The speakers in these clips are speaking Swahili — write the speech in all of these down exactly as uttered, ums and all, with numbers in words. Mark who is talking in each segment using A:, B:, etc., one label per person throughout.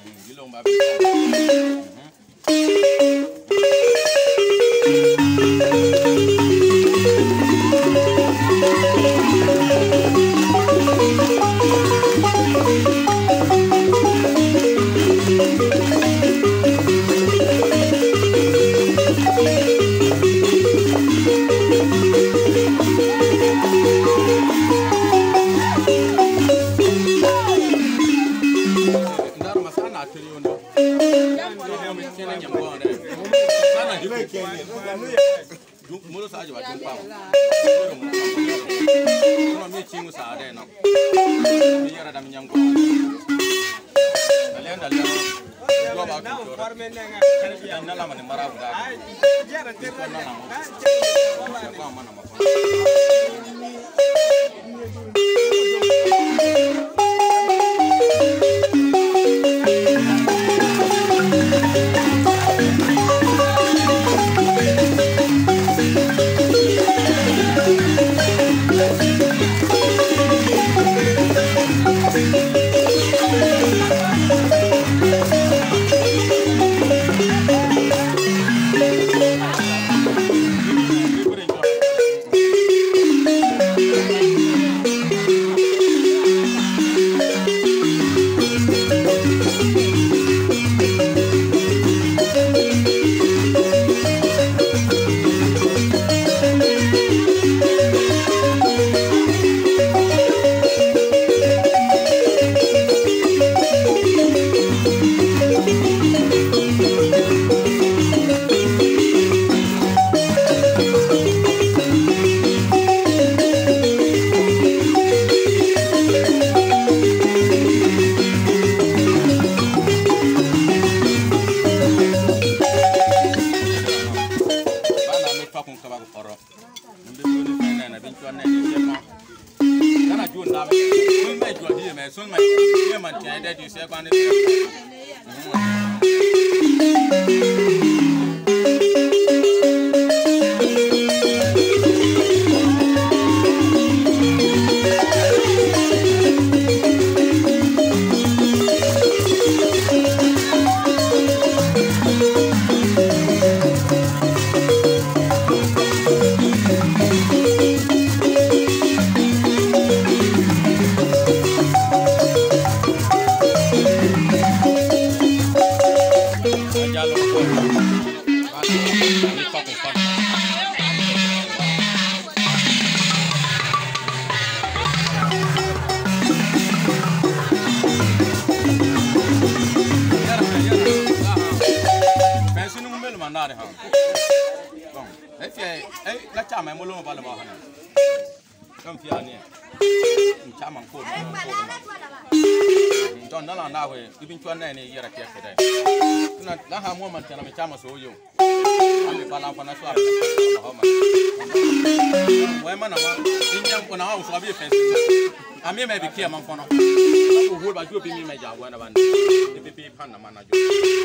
A: Ami may bikia man kono. Ko hol ba jobi mi may jago na ban. De pepe pan na man na jo.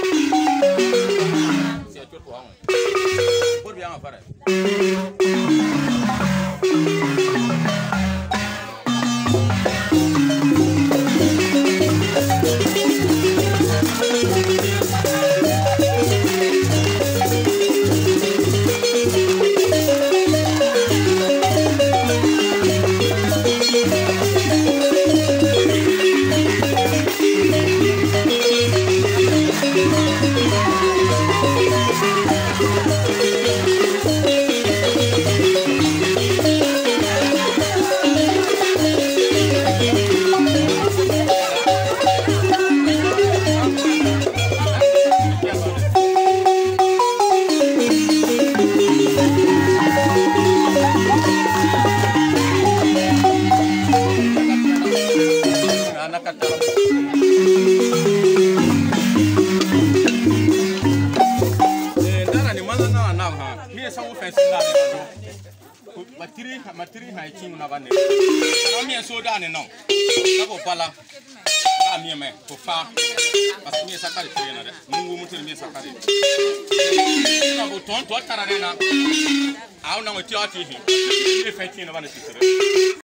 A: Si a choto hang. Por bien afare. Matiri matiri ha chingu na bane. Na mi so da ne no. Na ko pala. Ba mi me ko fa. Parce que mi sakari tire na de. Mungu mutu mi sakari. Na bo ton to tara na. Aw na mo ti ati hi. Mi fe chingu na bane tire.